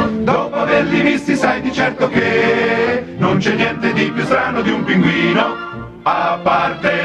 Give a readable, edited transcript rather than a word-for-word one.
Dopo averli visti sai di certo che non c'è niente di più strano di un pinguino, a parte